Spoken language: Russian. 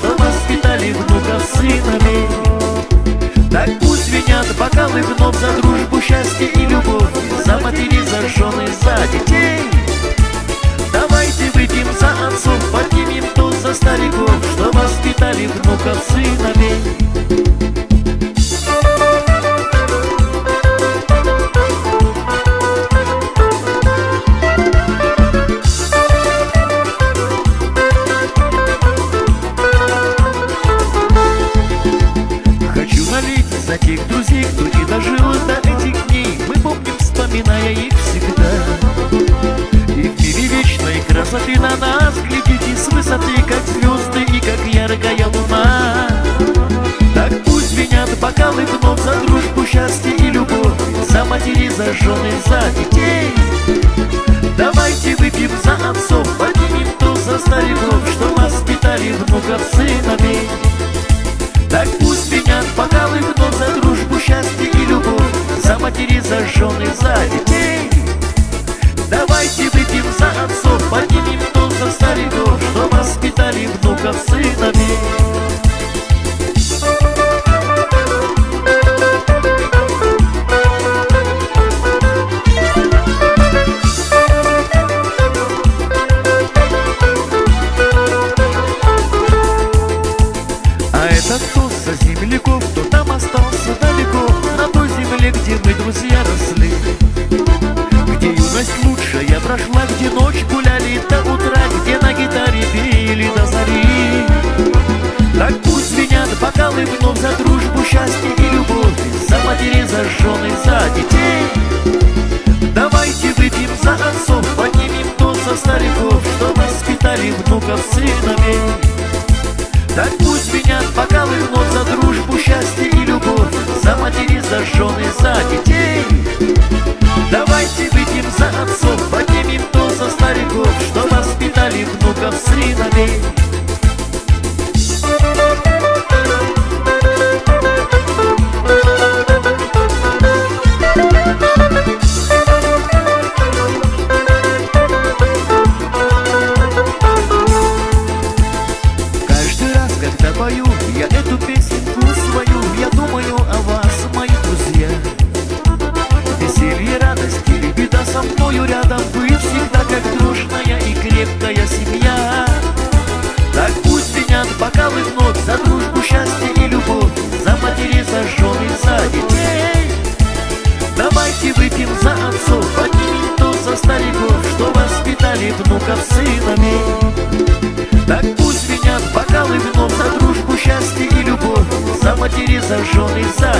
что воспитали внуков сыновей. Так пусть звенят бокалы вновь за дружбу, счастье и любовь, за матерей, за жены, за детей. Давайте выпьем за отцов, поднимем тост за стариков, что воспитали внуков сыновей. За тех друзей, кто не дожил до этих дней, мы помним, вспоминая их всегда. И в мире вечной красоты на нас глядите с высоты, как звезды и как яркая луна. Так пусть звенят бокалы вновь за дружбу, счастье и любовь, за матерей, за жены, за детей. Давайте выпьем за отцов, поднимем тост за стариков, что воспитали внуков сыновей. Так пусть звенят бокалы вновь за дружбу, счастье и любовь, за матерей, за жены, за детей. Давайте выпьем за отцов, поднимем тост за стариков, что воспитали внуков сыновей. Этот тост за земляков, кто там остался далеко, на той земле, где мы, друзья, росли, где юность лучшая прошла, где ночь гуляли до утра, где на гитаре пели до зари. Так пусть звенят бокалы вновь за дружбу, счастье и любовь, за матерей, за жены, за детей. Давайте выпьем за отцов, поднимем тост за стариков, что воспитали внуков сыновей. Так пусть звенят бокалы вновь за дружбу, счастье и любовь, за матерей, за жены, за детей. Давайте выпьем за отцов, поднимем тост за стариков, что воспитали внуков сыновей. Когда пою я эту песенку свою, я думаю о вас, мои друзья. Веселье, радость или беда со мною рядом, вы всегда как дружная и крепкая семья. Так пусть звенят бокалы вновь за дружбу, счастье и любовь, за матерей, за жены, за детей. Давайте выпьем за отцов, поднимем тост за стариков, что воспитали внуков сыновей. Так пусть звенят бокалы вновь за дружбу, счастье и любовь, за матерей, за жены, за